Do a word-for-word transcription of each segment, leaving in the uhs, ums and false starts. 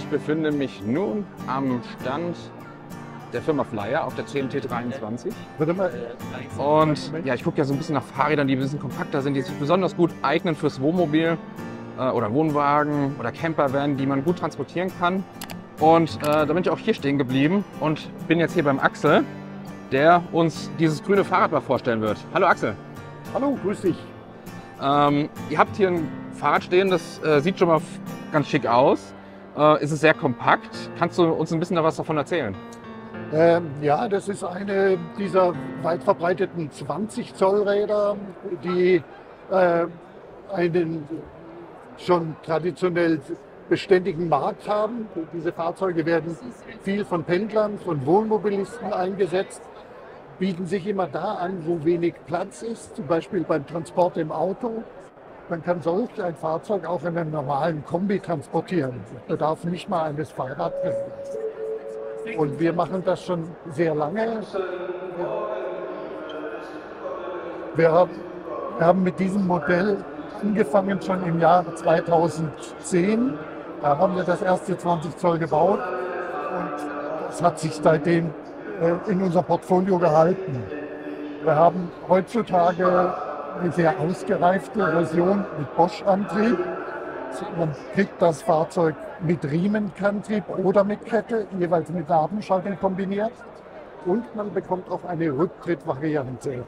Ich befinde mich nun am Stand der Firma Flyer auf der C M T dreiundzwanzig. Und ja, ich gucke ja so ein bisschen nach Fahrrädern, die ein bisschen kompakter sind, die sich besonders gut eignen fürs Wohnmobil äh, oder Wohnwagen oder Campervan, die man gut transportieren kann. Und äh, da bin ich auch hier stehen geblieben und bin jetzt hier beim Axel, der uns dieses grüne Fahrrad mal vorstellen wird. Hallo Axel. Hallo, grüß dich. Ähm, ihr habt hier ein Fahrrad stehen, das äh, sieht schon mal ganz schick aus. Äh, es ist sehr kompakt. Kannst du uns ein bisschen da was davon erzählen? Ähm, ja, das ist eine dieser weit verbreiteten zwanzig Zoll Räder, die äh, einen schon traditionell beständigen Markt haben. Diese Fahrzeuge werden viel von Pendlern, von Wohnmobilisten eingesetzt, bieten sich immer da an, wo wenig Platz ist, zum Beispiel beim Transport im Auto. Man kann solch ein Fahrzeug auch in einem normalen Kombi transportieren. Es bedarf nicht mal eines Fahrradrennens. Und wir machen das schon sehr lange. Wir haben, wir haben mit diesem Modell angefangen schon im Jahre zweitausendzehn. Da haben wir das erste zwanzig Zoll gebaut und das hat sich seitdem in unser Portfolio gehalten. Wir haben heutzutage eine sehr ausgereifte Version mit Bosch-Antrieb. Man kriegt das Fahrzeug mit Riemenantrieb oder mit Kette, jeweils mit Nabenschaltung kombiniert. Und man bekommt auch eine Rücktrittvariante.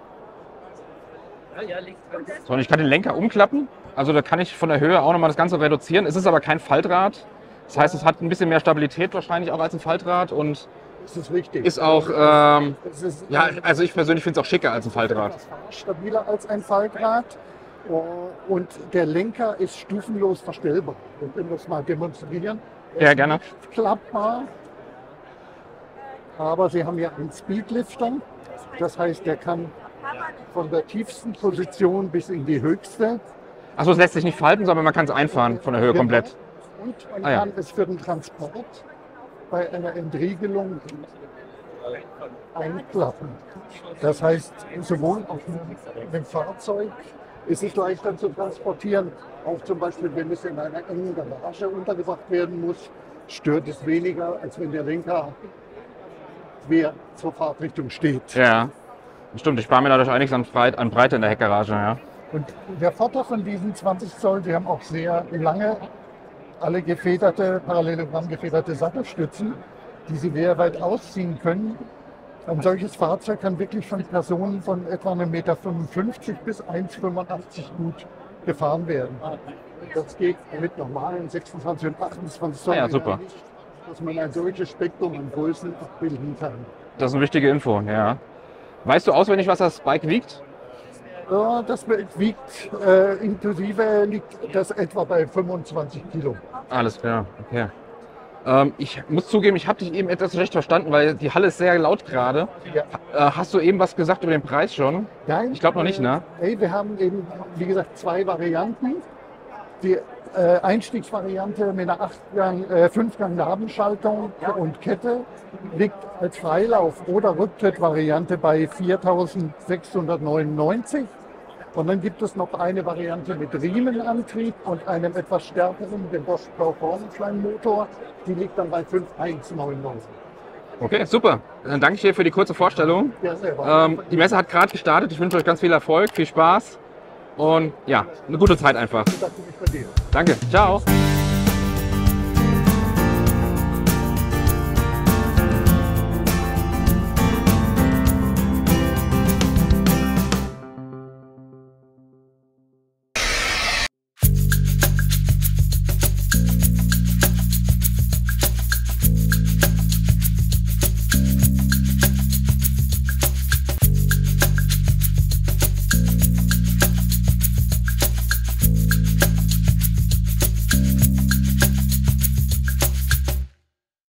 So, und ich kann den Lenker umklappen. Also da kann ich von der Höhe auch nochmal das Ganze reduzieren. Es ist aber kein Faltrad. Das heißt, es hat ein bisschen mehr Stabilität wahrscheinlich auch als ein Faltrad. Und das ist richtig. Ist auch, ähm, ist, ja, also ich persönlich finde es auch schicker als ein Faltrad. Stabiler als ein Faltrad. Und der Lenker ist stufenlos verstellbar. Wir können das mal demonstrieren. Ja, gerne. Klappbar. Aber Sie haben ja einen Speedlifter. Das heißt, der kann von der tiefsten Position bis in die höchste. Achso, es lässt sich nicht falten, sondern man kann es einfahren von der Höhe komplett. Und man ah, ja. kann es für den Transport bei einer Entriegelung einklappen. Das heißt, sowohl auf dem Fahrzeug ist es leichter zu transportieren, auch zum Beispiel, wenn es in einer engen Garage untergebracht werden muss, stört es weniger, als wenn der Lenker quer zur Fahrtrichtung steht. Ja, stimmt. Ich spare mir dadurch einiges an, Breit, an Breite in der Heckgarage. Ja. Und der Vorteil von diesen zwanzig Zoll, die haben auch sehr lange, alle gefederte, parallelogramm gefederte Sattelstützen, die Sie sehr weit ausziehen können. Ein solches Fahrzeug kann wirklich von Personen von etwa einem Meter fünfundfünfzig bis eins Komma fünfundachtzig gut gefahren werden. Das geht mit normalen sechsundzwanzig und achtundzwanzig Zoll, ah, ja, super. nicht, dass man ein solches Spektrum an Größen abbilden kann. Das ist eine wichtige Info, ja. Weißt du auswendig, was das Bike wiegt? Ja, das wiegt, äh, inklusive liegt das etwa bei fünfundzwanzig Kilo. Alles klar, okay. Ähm, ich muss zugeben, ich habe dich eben etwas schlecht verstanden, weil die Halle ist sehr laut gerade. Ja. Äh, hast du eben was gesagt über den Preis schon? Nein. Ich glaube noch nicht, ne? Hey, wir haben eben, wie gesagt, zwei Varianten. Die äh, Einstiegsvariante mit einer acht-Gang, äh, fünf-Gang-Nabenschaltung und Kette liegt als Freilauf- oder Rücktrittvariante bei viertausendsechshundertneunundneunzig. Und dann gibt es noch eine Variante mit Riemenantrieb und einem etwas stärkeren, dem Bosch Performance-Motor. Die liegt dann bei fünftausendeinhundertneunundneunzig. Okay, super. Dann danke ich dir für die kurze Vorstellung. Ja, selber. Ähm, die Messe hat gerade gestartet. Ich wünsche euch ganz viel Erfolg, viel Spaß und ja, eine gute Zeit einfach. Ich bedanke mich bei dir. Danke, ciao.